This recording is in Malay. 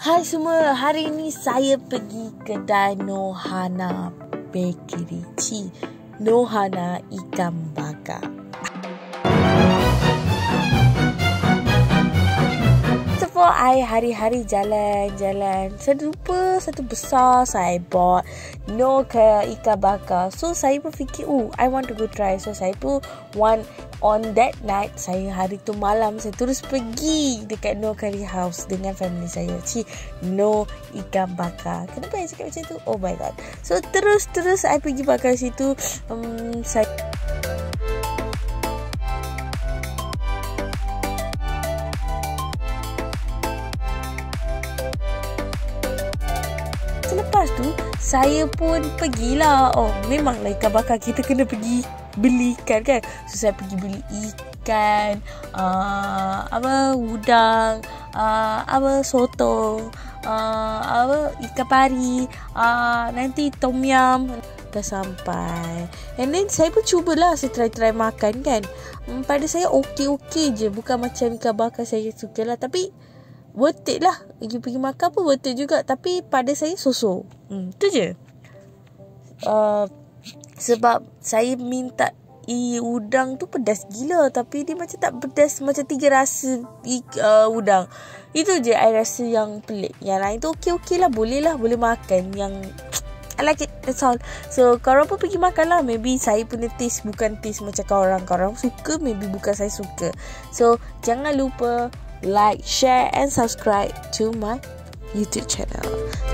Hai semua, hari ini saya pergi kedai Nohana Bakery. Nohana ikan bakar. So, I hari-hari jalan-jalan. Saya lupa satu besar saya bought ke ikan bakar. So, saya pun fikir, I want to go try. So, saya pun on that night, saya hari tu malam, saya terus pergi dekat No Curry House dengan family saya. No ikan bakar. Kenapa saya cakap macam tu? Oh my god. So, terus saya pergi bakar situ. Saya Selepas tu, saya pun pergilah. Memanglah ikan bakar kita kena pergi beli ikan kan. So, saya pergi beli ikan, udang, soto, ikan pari, nanti tom yum. Dah sampai. And then, saya pun cubalah. Saya try makan kan. Pada saya okey je. Bukan macam ikan bakar saya suka lah. Tapi worth it lah. Pergi makan pun worth it juga. Tapi pada saya so-so. Tu je. Sebab saya minta udang tu pedas gila. Tapi dia macam tak pedas. Macam 3 rasa udang. Itu je I rasa yang pelik. Yang lain tu okey lah. Boleh makan. Yang I like it. That's all. So korang pun pergi makan lah. Maybe saya punya taste bukan taste macam korang suka. Maybe bukan saya suka. So jangan lupa like, share and subscribe to my YouTube channel.